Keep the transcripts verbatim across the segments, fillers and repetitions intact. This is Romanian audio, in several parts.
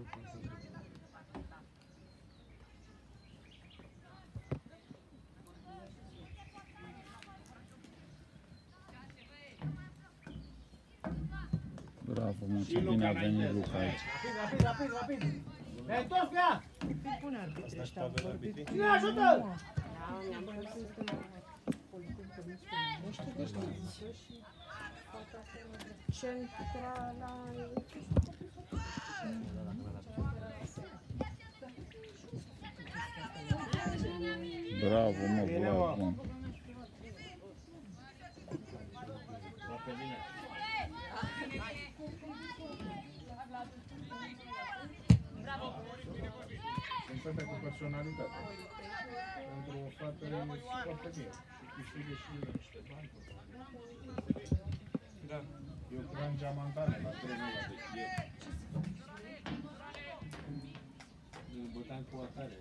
Bravo, mă, ce bine a venit Luca aici. Rapid, rapid, rapid, rapid! Ne-ai întors cu ea! Pune arbitrii ăștia, am vorbit. Cine ajută? Mi-am văzut că nu știu de știință și centrala... Bravo, mă, bravo. Sunt fete cu personalitate. Pentru o fată e foarte bine. Și câștigă și niște bani. Da. Eu cream geamantane la trei mii de ieri. Eu băteam cu atare.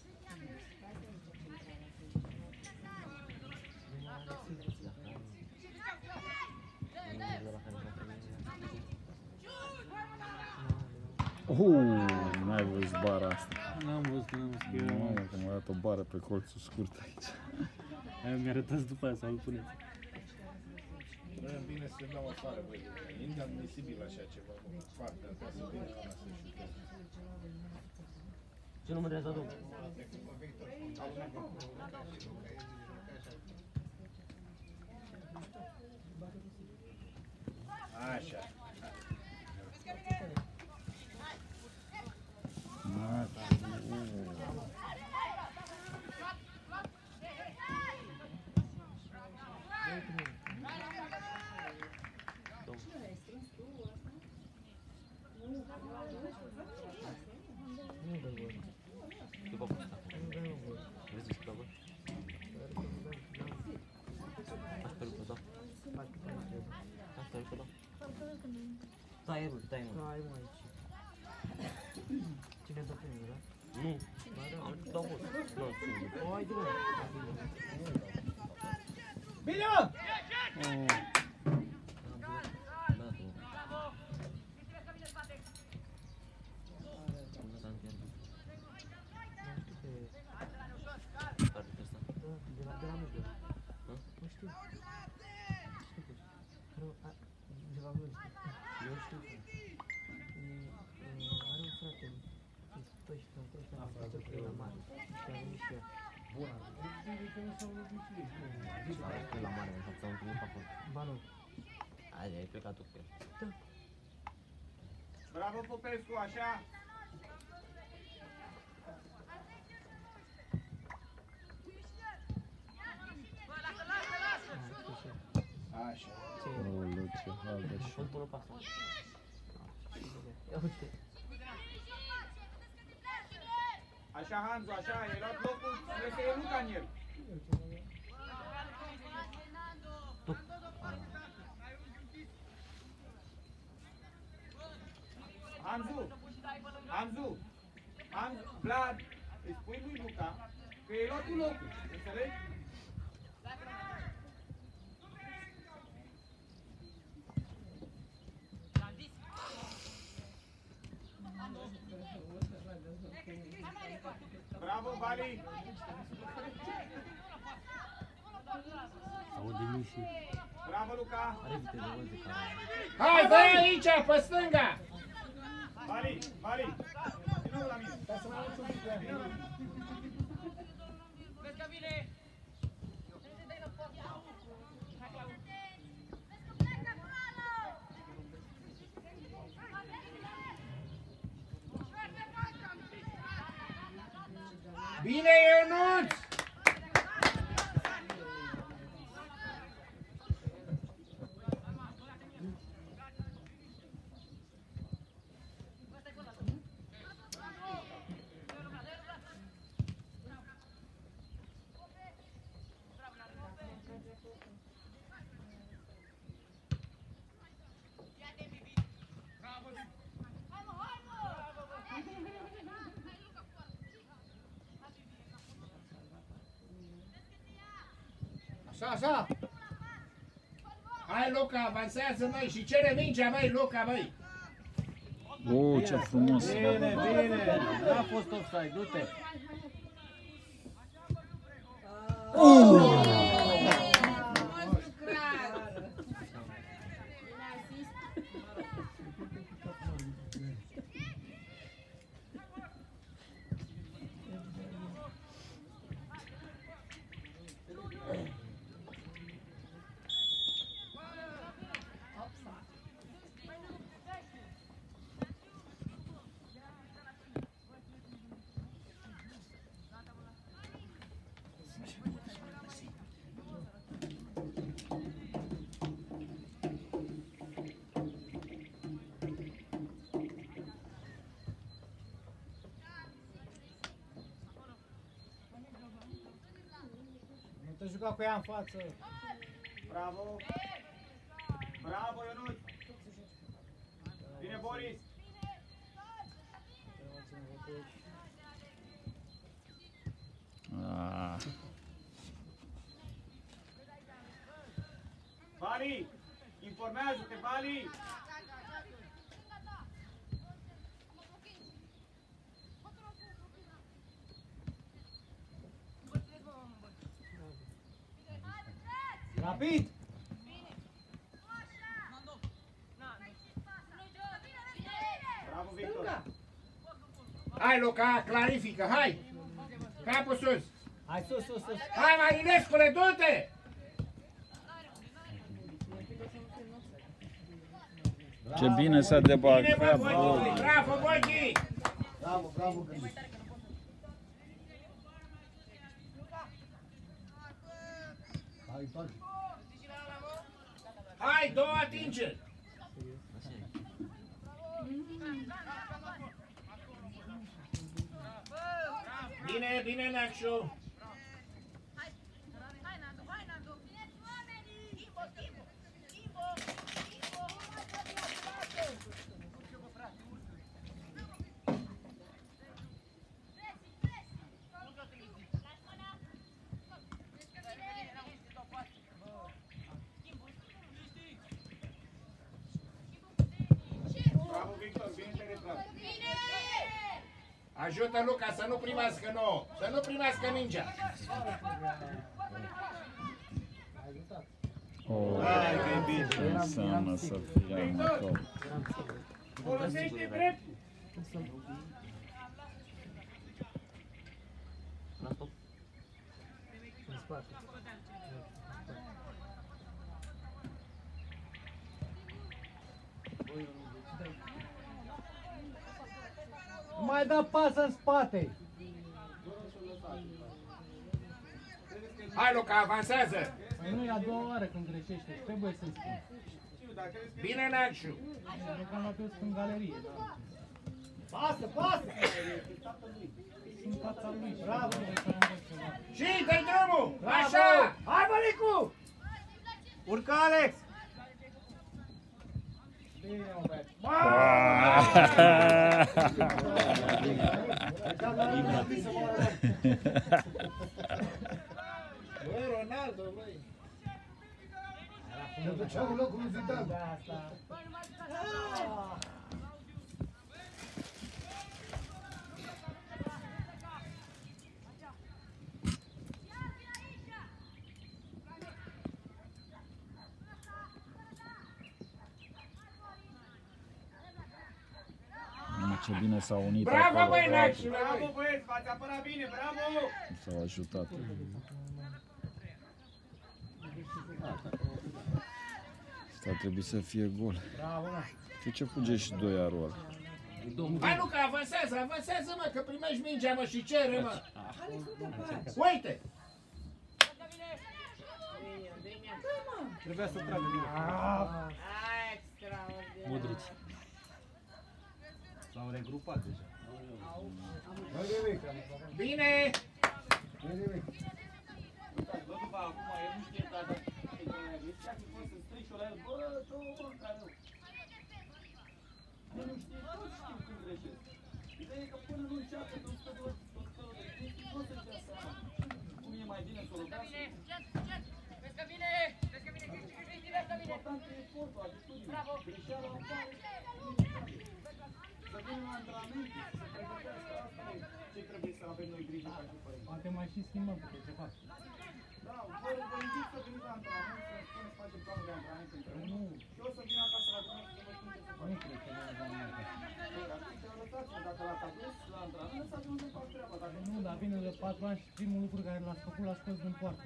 Uuu, n-ai văzut bara asta. N-am văzut, n-am văzut că eu... Mamă, că mi-a dat o bară pe colțul scurt aici. Aia mi-arătați după aia sau îl puneți. Bă, bine să dau afară, băi. E inadmisibil așa ceva, bă. Foarte, ca să vină ăla să șuteze. Ce nu mă trebuie să aduc? Așa. Stai, mă, stai, mă. Stai, mă, aici. Cine dă primul, da? Nu. Am dau mult. Nu, singur. O, hai, du-mă. Bine, mă! La mare, mă, s-a întâlnit acolo. Ba nu. Hai, ai plecat tu cu el. Bravo, Popescu, așa! Așa. Oleu, ce halbă și... Îl pun pe asta. Ia uite. Așa, Hanzu, așa, ai luat locul, trebuie să e Luca în el. Hanzu, Hanzu, Hanzu, Vlad, îi spui lui Luca că e luat tu locul, înțelegi? Bravo, Vali! Aude Miși. Bravo, Luca! Are viteză, văd de care. Hai, dă aici, pe stânga! Vali, Vali! Vină la mine! Ca să mă arăți un pic de aia. Bine, Ionuț! Așa, așa! Hai, Luca, avansează, măi, și cere mingea, măi, Luca, măi! Oh, ce frumos! Bine, bine! N-a fost offside, du-te! Nu te juca cu ea în față. Bravo! Bravo, Ionuț! Bine, Boris! Ah, Bali! Informează-te, Bali! Rapid! Bravo, Victor! Hai, Luca, clarifică, hai! Capul sus! Hai sus, sus, sus! Hai, Marinescule, du-te! ce bine s-a debat! Bine, bă, Bochi! Bravo, Bochi! Bravo, bravo, Gândi. Hai, întoarce. Hai, două atingeri! Bine, bine, Naciu! Bravo, Victor! Bine te retrag! Ajută Luca să nu primească nouă, să nu primească mingea. Oh, Hai, că e bine! ce înseamnă să fie amator! Folosește dreptul! La stop. În spate. Nu mai da pas în spate! Hai Luca, avansează! Păi nu e a doua oară când greșește, trebuie să-i spun. Bine, Naciu! Deocamdată eu sunt în galerie, da. Pasă, pasă! Sunt în fața lui, bravo! Și dă-i drumul! Așa! Hai, Măricu! Urcă, Alex! Bine, Robert. Băi, Ronaldo, băi! Ne duceam în locul lui Zidane. Asta. Mamă, ce bine s-au unit Bravo, acolo, băi, bravo. Naciu! Bravo, băieți! V-ați apărat bine! Bravo! S-au ajutat. Asta trebuie să fie gol. Bravo, mă. De ce fuge și doi arul? Hai, Luca, avansează, avansează, mă, că primești mingea, mă, și cere, mă! Uite! Trebuia să tragă bine. Modric. S-au regrupat deja. Nu nimic. Bine! Nu nimic. Bă, după acum, el nu știe dacă zicea că poți să strigi la el, bă, două mă, care nu. El nu știe, toți știu când greșesc. Ideea e că până nu înceapă de o sută de ori, tot felul de chestii, poți să-ți dea seama. Cum e mai bine să o lovească. Important e efortul, atitudinea. Greșeala apare. antrenamente, să se pregătească, asta e ce trebuie să avem noi grijă pentru părinți. Poate mai și schimbăm câte ceva. Da, vă vă invit să veniți la antrenament, să spuneți să facem planul de antrenament împreună. Nu, Și eu să vin acasă la dumneavoastră să vă spun ce să nu fac. cred că ne vom mai face. Atunci lăsați-mă, dacă l-ați adus la antrenament, lăsați-mă să fac treaba. Dacă Nu, dar vine de patru ani și primul lucru care l-ați făcut l-ați scos din poartă.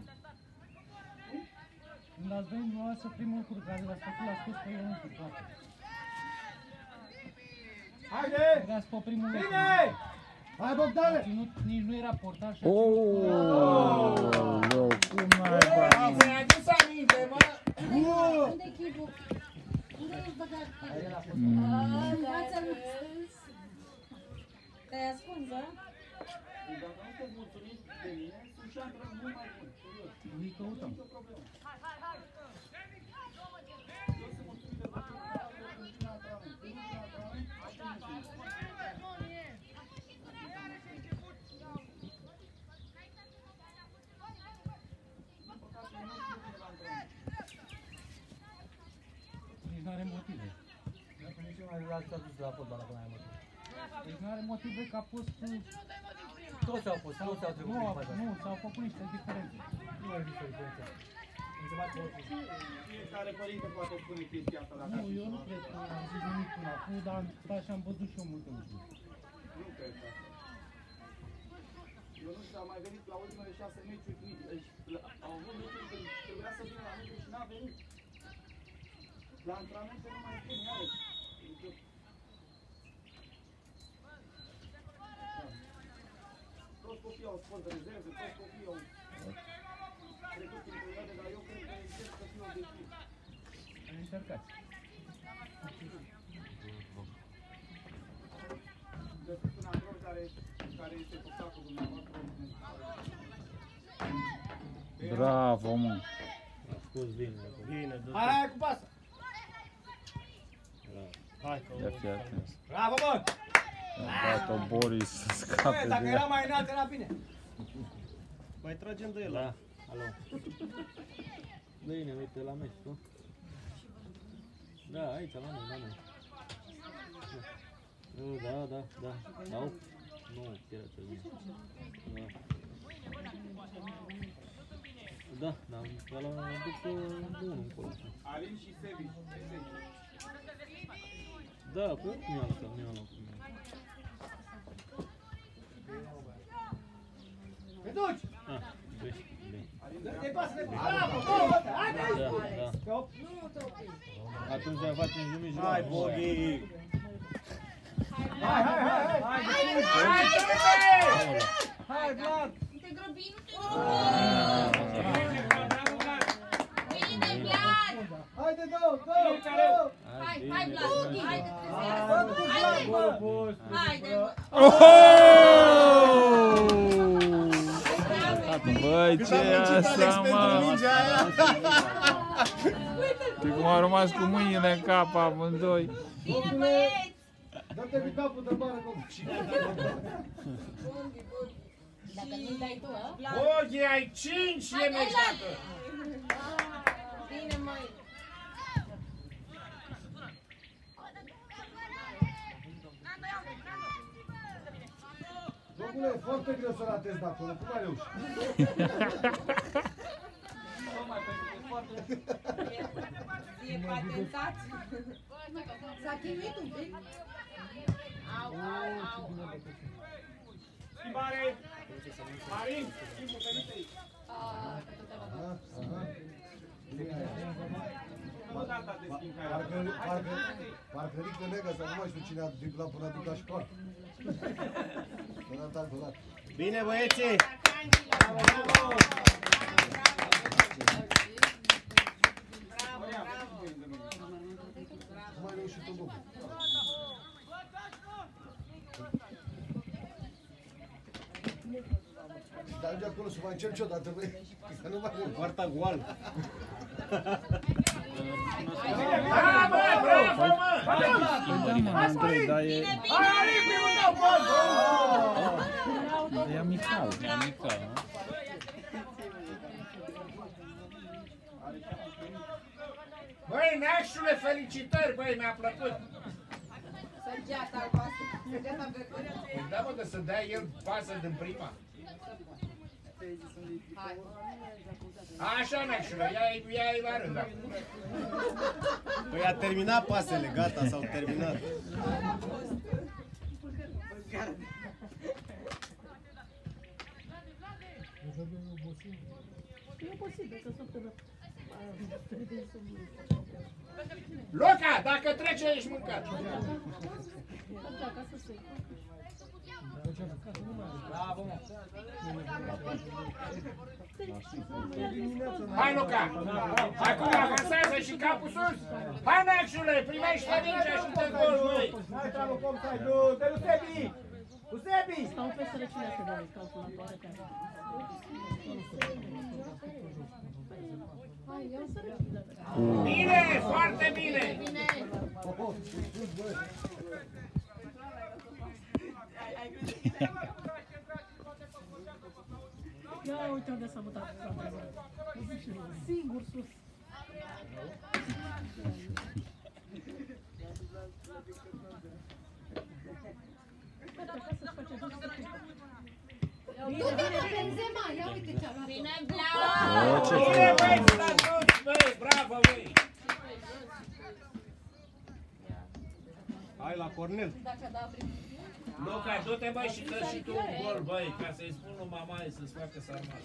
Când ați venit dumneavoastră, primul lucru care l-ați făcut l-ați scos pe el din poartă. Haide! Erați pe primul lucru. Bine! Hai, Bogdane! Ținut, nici nu era portar și a Oh, eu, cum n-ai bani? Mi-ai adus aminte, mă! Unde-i chipul? Unde ești băgat? Mm. În fața lui. Te-ai ascuns, a? Deci dacă nu sunteți mulțumiți de mine, sunt și antrenori mult mai buni. Serios. Îi căutăm. Nicio problemă. Eu sunt mulțumit de faptul că am venit la antrenament. Când nu vin la antrenament, așa nu sunt. Din păcate, nu știu cum la antrenament. Nici n-are motive. Dacă nici nu mai l-ați adus la fotbal dacă n-ai motiv. Deci n-are motive că a fost... Toți au fost, toți au trecut Nu, prin a- faza nu, asta. s-au făcut niște diferențe. Nu mai există diferență. Întrebat pe orice. Fiecare părinte poate spune chestia asta dacă Nu, ar fi eu nu sunat. cred că am zis nimic până acum, dar am stat și am văzut și eu multe lucruri. Nu cred că asta. Eu nu știu, am mai venit la ultimele șase meciuri, nici- deci, la- au avut meciuri când trebuia să vină la meciuri și n-a venit. La antrenamente nu mai spun, iarăși. Adică, da. Toți copiii au sport de rezerve, toți copiii au trecut prin perioade, dar eu cred că încerc să fiu obiectiv. Am încercat. Găsiți un antrenor care, care este făcut cu dumneavoastră. Bravo, mă. A scos bine. Bine, hai, hai cu pasă! Hai, că Ia fi atent. bravo, bă! A dat-o Boris să scape Dacă de era ea. mai înalt, era bine. Mai tragem de el. Da, alo. Bine, uite la meci, nu? Da, aici, la noi, la noi. Da, da, da, da. Sau? Nu, era cel bine. Da. Da, da, ăla după unul încolo. Alin și Sebi. Da, cu mi-a luat, mi-a luat. Te duci! Ah, deci, bine. Te pasă de Bravo, bă! Hai, Da, da. Nu te opri. Atunci facem jumătate. Hai, Bogi! Hai, hai, hai, hai! Hai, Hai, Bogi! hai, Vlad! Nu te grăbi, nu te grăbi. Bine, Vlad! Haide, go, go, go! Hai, hai, Vlad! Haide, Bă, cu Vlad, bă! haide, mă! Băi, ce e asta, mă? Știi cum au rămas cu mâinile în cap amândoi? Bine, băieți! Dă-te cu capul de bară, cum? Dacă nu-i dai tu, a? Bogi, ai cinci, e meciată! Bine, măi! Domnule, e foarte greu să ratezi de acolo, cum ai reușit? Tocmai pentru că e foarte... E patentat? S-a chinuit un pic? Au, au, au, au. Schimbare! Marin, schimbul venit aici. Aha, aha. Nu data de schimb care Parcă, are. parcă, parcă Rică Negă, sau nu mai știu cine a driblat până aduc la școală. Până a dat golat. Bine, băieții! Cum ai reușit tu, bă? Dar de acolo să mai încerc și odată, băi. Că nu mai reușit. Poarta goală! Bravo, bravo, mă! Da, mă, Andrei, dar e... Hai, primul tău gol! E amical, e amical, nu? Băi, Neașule, felicitări, băi, mi-a plăcut! Sărgeata albastră. Păi da, mă, că să dea el pasă din prima. Așa, Nexulă, ia-i la rând acum. Păi a terminat pasele, gata, s-au terminat. E posibil să săptămână. Luca, dacă trece, ești mâncat. Bravo, mă. Hai, Luca! Acum avansează și capul sus! Hai, Nexule, primește mingea și te gol, băi! Hai, treabă, cum stai? Du, te du, Sebi! Du, Sebi! Stau pe sărăciunea asta de calculatoare care... Hai, ia sărăciunea. Bine, foarte bine! Ia uite unde s-a mutat. Singur sus. Du-te, mă, Benzema! Ia uite ce-a luat. Bine, Blau! Bine, băi, s-a băi, bravo, băi! Hai la Cornel. Luca, du-te, băi, și dă și tu un gol, băi, ca să-i spun lui mamaie să-ți facă sarmale.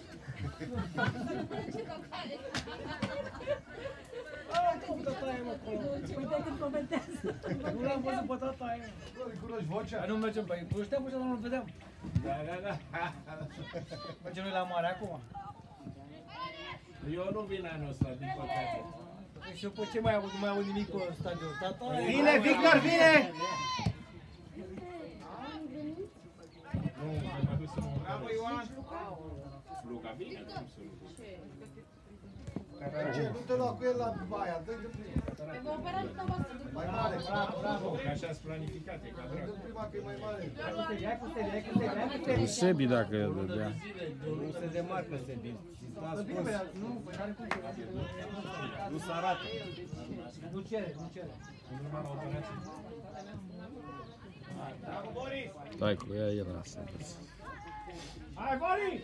Uite când comentează. Nu l-am văzut pe tata aia. Îi cunoști vocea? Nu mergem pe ei. Cunoșteam vocea, dar nu-l vedeam. Da, da, da. Mergem noi la mare acum. Eu nu vin anul ăsta, din păcate. Și după ce mai aud, nu mai aud nimic pe stadion. Tata, Vine, Victor, vine! Nu, mă duc să mă mă Bravo, Ioan! Luca, bine, cum să nu. Ce, nu te lua cu el la baia, dă-i de prima. Te vă opera dumneavoastră după. Mai mare, bravo, bravo. Că așa-s planificat, e ca Dă dracu. de prima că e mai mare. hai cu Sebi, hai cu Sebi, hai cu Sebi. Cu Sebi dacă îl dădea. Nu se demarcă Sebi. Sta Bine, spus. băi, nu, păi n-are cum să Nu se arată. Nu cere, nu cere. Numai la operație. Bravo, Boris! Stai cu ea el asta. Hai, Boris!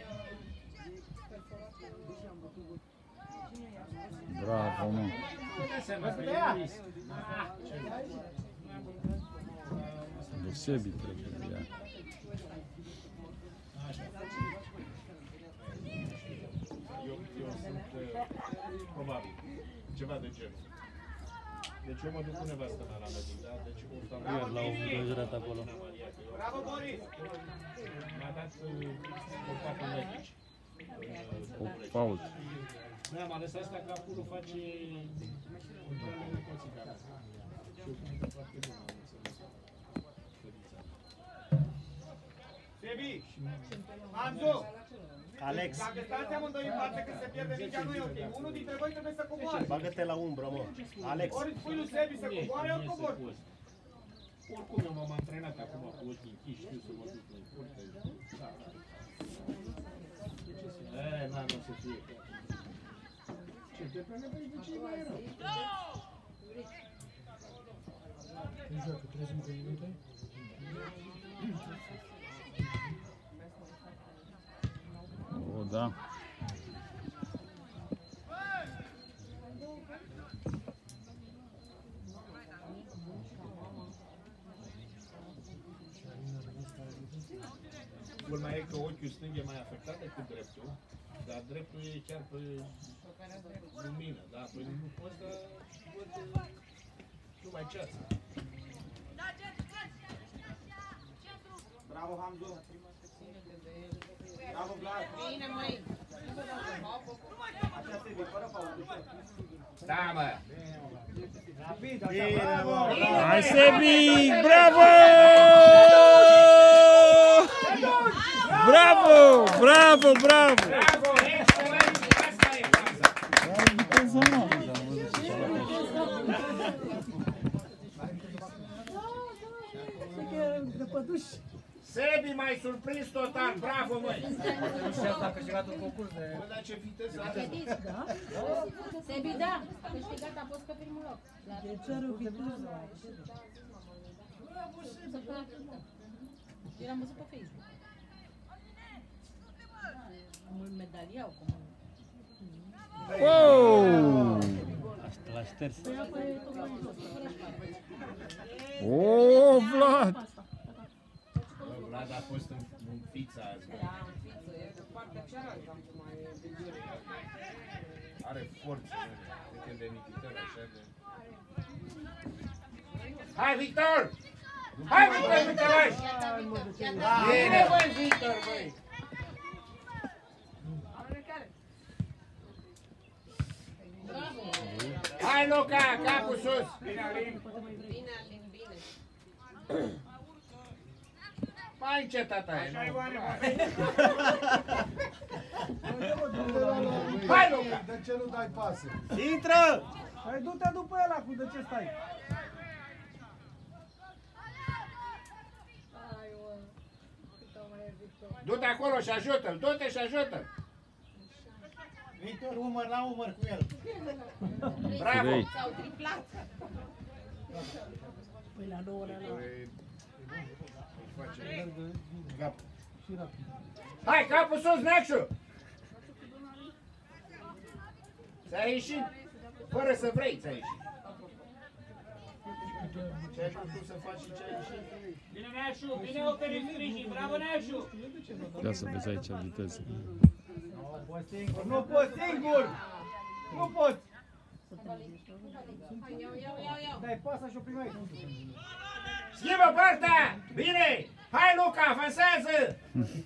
Bravo, mă. Dă seama că e Luis. Lui Sebi trebuie de ea. Eu, eu sunt, uh, probabil, ceva de genul. Deci eu mă duc cu nevastă mea la medic, da? Deci cu Iar l-au îngrăjat acolo. Bravo, Boris! Mi-a dat uh, contactul medici. O fault. Noi am ales asta că acolo face controlele neconțigare. Și eu cred că foarte bun am înțeles. Fetița. Sebi! Anzu! Alex, Dacă stați amândoi în față când se pierde mingea, nu e ok. Unul dintre voi trebuie să coboare. bagă-te la umbră, mă. Alex. Ori spui lui Sebi să coboare, ori cobor. Oricum eu m-am antrenat acum cu ochii închiși, știu să mă duc în curte. Da. E, n-am o să fie. Ce, te plăne pe de ce e mai rău? Nu joacă, treizeci de minute. O, da. Culmea e că ochiul stâng e mai afectat decât dreptul, dar dreptul e chiar pe lumină, da? Păi nu poți, dar văd numai ceață. Bravo, Hamzu! Bravo, Vlad! Bine, măi! Așa, Sebi, fără fault. Da, mă! Rapid, așa, Bine, bravo! mă. Hai, Sebi! Bravo! Bravo! Bravo, bravo! Bravo, excelent! Asta e faza! De păduși. Sebi, m-ai surprins total! Bravo, măi! Nu știu asta a câștigat un concurs de... Bă, dar ce viteză are! Da? Sebi, da, a câștigat, a fost pe primul loc. E țărul viteză. Eu l-am văzut pe Facebook. Un medaliau, cum... Oh! L-a șters. Oh, Vlad! Vlad a fost în, în fița azi. Da, în fiță, e de partea cealaltă, am mai e de gâre. Are forță, de când e Nichitel așa de... Hai, Victor! Hai, Victor, Victor! Bine, băi, Victor, băi! Hai, Luca, capul sus! Bine, Alin, bine. Mai încet, tata, e, Așa-i nu? oare, mă. Hai, Luca! De ce nu dai pase? Intră! Hai, du-te după ăla, cu de ce stai? Du-te acolo și ajută-l, du-te și ajută-l! Victor, umăr la umăr cu el. Bravo! S-au triplat. Păi la două ore la... Hai, capul sus, Neacșu! Ți-a ieșit? Fără să vrei, ți-a ieșit. Ce ai putut să faci și ce ai ieșit? Bine, Neașu, bine oferi sprijin, bravo, Neașu! Ia să vezi aici viteză. Nu poți singur! Nu poți! Iau, iau, iau, iau. Dai pasa și o primeai. Schimbă partea! Bine! Hai, Luca, avansează!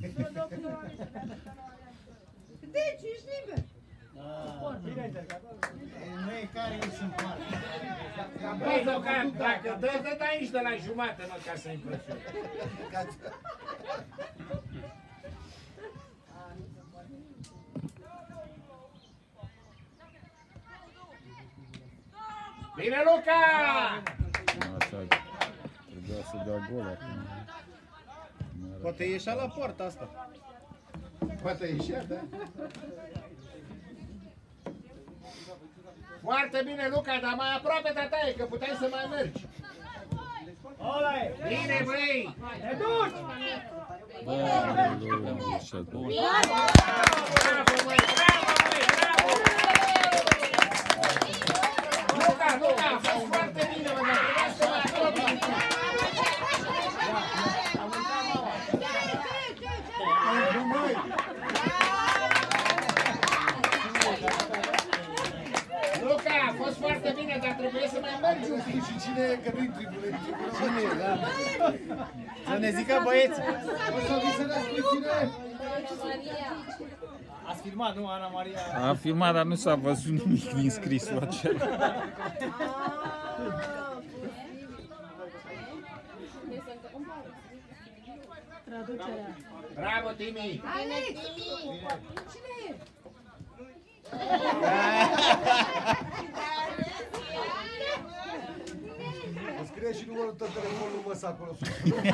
Deci, ești liber. Bine ai încercat. Noi care îi sunt mari. Băi, Luca, dacă dă, dă aici de la jumate, mă, ca să impresionezi. Bine, Luca! Așa, trebuia să dea gol acum. Poate ieșea la poartă asta. Poate ieșea, da? Foarte bine, Luca, dar mai aproape, tataie, că puteai să mai mergi. Ăla e! Bine, băi! Te duci! Bă, am ieșit. Bravo, băi! Bravo, băi! Bravo! Luca, Luca, a fost foarte bine, mă, dar trebuia să mai apropii. Luca, a fost foarte bine, dar trebuie să mai mergi un pic. Și cine e că nu-i tribune? Cine e, da? Să ne zică băieți. O să vi se ne spui cine e? Ați filmat, nu, Ana Maria? A filmat, dar nu s-a văzut nimic din scrisul acela. Traducerea. Bravo, Timi! Hai, Timi! Cine e? Îmi scrie și numărul tău telefonul măs acolo sus.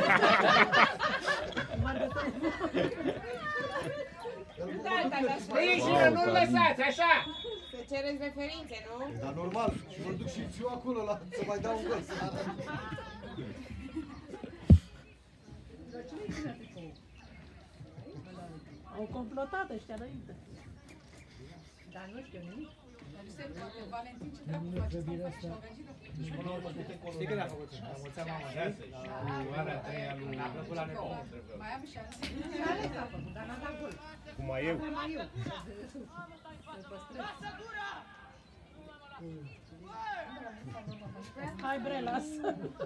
Sprijină, nu-l lăsați, așa! Să cereți referințe, nu? Dar normal, și mă duc și eu acolo la, să mai dau un gol, să arăt. Au complotat ăștia înainte. Dar nu știu nimic. Valentin, ce treabă face? Știi când a făcut? La mulți ani, mama. Cu alea trei a lui... A plăcut la nebun. Mai am și alții. Și Alex a făcut, dar n-a dat gol. Cum mai eu. Mai eu. Să-l păstrez. Hai bre, lasă.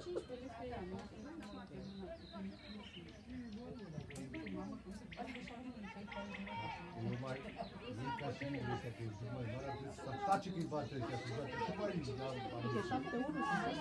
Nu mai zic ca și mine, că e mai mare, trebuie să tace că-i bate ăștia, să bate. Și mai zic, da, Uite, șapte unu.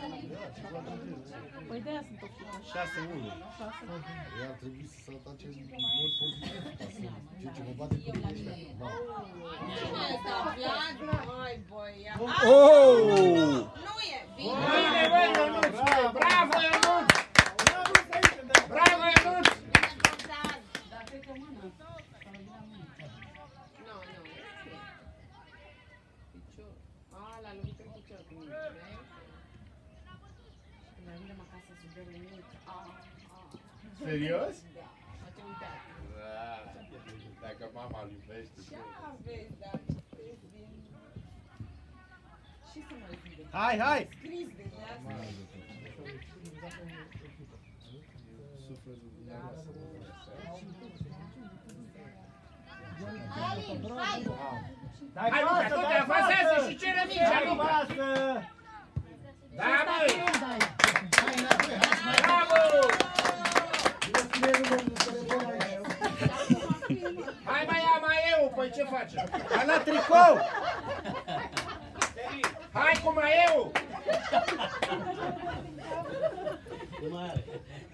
Păi de-aia sunt obținută. șase unu. ei ar trebui să se atace în mod pozitiv, ca să ceea ce mă bate cu mine ăștia. Da. Cine ăsta? Vlad? Hai, băia. Oh! Nu e! Bine! Bine, băi, Ionuț, băi! Bravo, Ionuț! Bravo, Ionuț! Dar cred că mână. Sau vine mână. Nu, nu, e ok. Picior. A, l-a lovit în picior cu mine, vezi? Când ajungem acasă să bem nimic. Serios? S-a uitat. Da. Dacă mama îl iubește. Ce aveți, dar scriți din... Ce să mai zic? Hai, hai! Scris din asta. Sufletul dumneavoastră. Dai Hai, Luca, pasă, tu te dai avansează pasă! și cere mingea, Dai Luca! pasă! Da, băi! Dai. Bravo! Hai mai ia mai eu, păi ce facem? Hai la tricou! Hai cu mai eu! Nu mai are.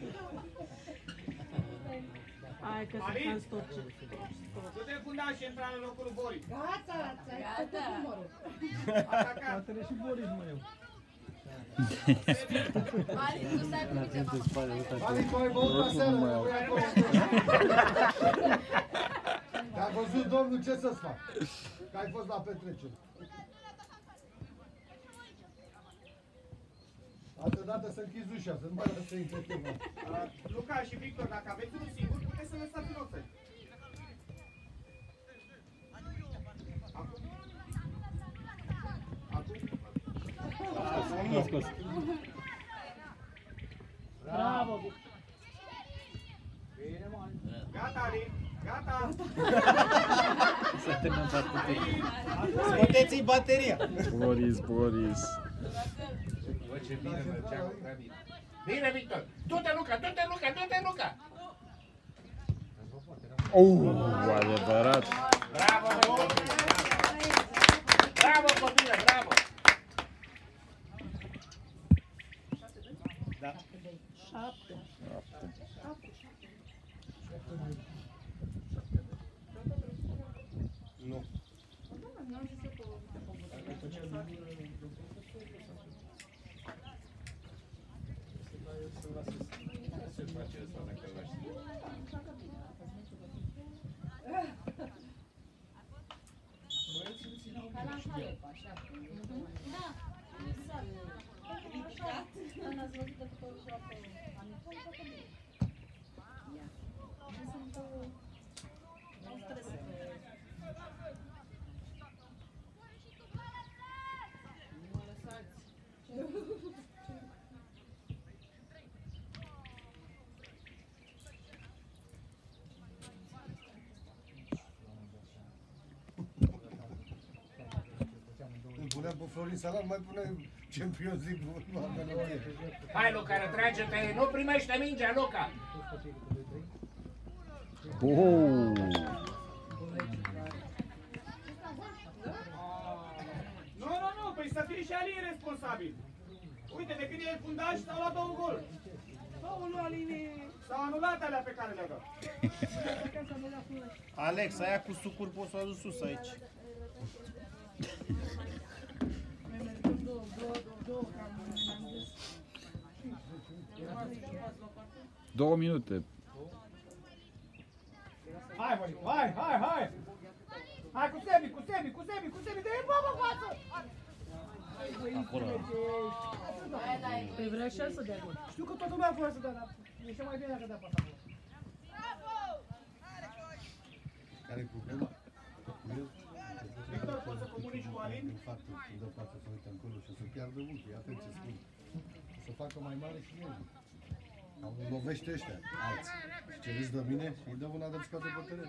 Hai că să faci tot ce... Du-te fundaș și intra în locul lui Boris. Gata, ți-ai făcut numărul. Atacat. Poate și Boris, mă, eu. Mari, tu stai cu mine. Mali, tu ai băut aseară, nu voi acolo. Te-a văzut domnul, ce să-ți fac? Că ai fost la petrecere. Altă dată să închizi ușa, să nu mai lăsă intre. Luca și Victor, dacă aveți unul singur, puteți să lăsați în offside. Acum. Acum. L-a scos. Bravo! Gata, Ali. Gata. S-a terminat partea. Scoteți-i bateria! Boris, Boris. Bă, ce bine mergea, prea bine. Bine, Victor! Du-te, Luca, du-te, Luca, du-te, Luca! Uh, adevărat. Bravo, bravo! Bravo, copilă, bravo! Da. Șapte. Nu. Se face asta dacă îl lași. Ca la Halep, așa. Da. Ridicat. N-ați văzut că tot joacă Anatol, joacă bine. Ia. Nu sunt... Nu stresă. Nu mă lăsați. Îl puneam pe Florin Salam, mai puneam Champions League la melodie. Hai, Luca, retrage-te! Nu primește mingea, Luca! Oh. Nu, nu, nu, păi să fie și Ali responsabil. Uite, de când e fundaș, s-au luat două gol. Aoleu, Aline! S-au anulat alea pe care le-au dat. Alex, aia cu sucuri poți să o aduci sus aici. Două minute. Hai, Boris, hai, hai, hai! Hai cu Sebi, cu Sebi, cu Sebi, cu Sebi, de-i bă, bă, față! Acolo. Păi vrea și el să dea gol. Știu că toată lumea vrea să dea, dar e cel mai bine dacă dea pasa acolo. Care-i problema? Victor, poți să comunici cu Alin? În fapt, când dă pasă să uite încolo și o să piardă mult, e atent ce spun. O să facă mai mare și el. Au lovește ăștia, alții. Și ce râzi de mine, îi dă una de scoate pe teren.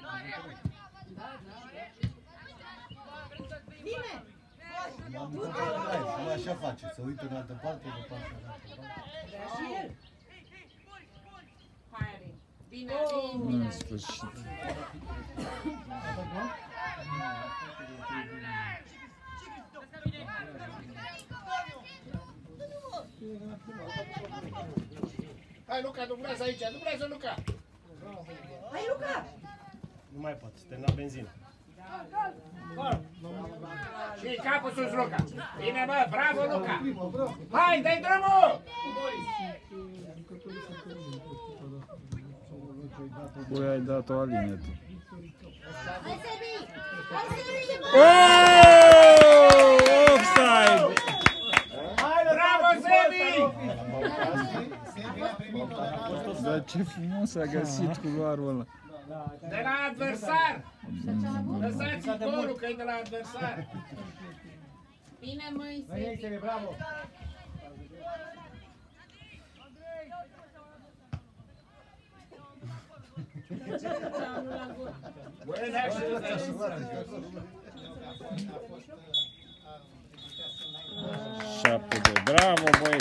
Bine! M-am întâlnit și așa face, să uită în altă parte, după așa în altă parte. Vrea și el. Hai, Ali. Bine, Ali. În sfârșit. Hai, Luca, dublează aici, dublează, Luca! Hai, Luca! Nu mai pot, să termina benzină. Și capul sus, Luca! Bine, bă, bravo, Luca! Hai, dai drumul! Cui ai dat-o, Aline, tu? Hai, Sebi! Hai, Sebi! Oh! Offside! Bravo, Sebi! Sebi a primit o dată. Da, Dar ce frumos a găsit culoarul ăla. De la adversar! Lăsați golul că e de la adversar! Bine, măi, Băi, Sebi, bravo! Buen action! șapte doi. Bravo, băi!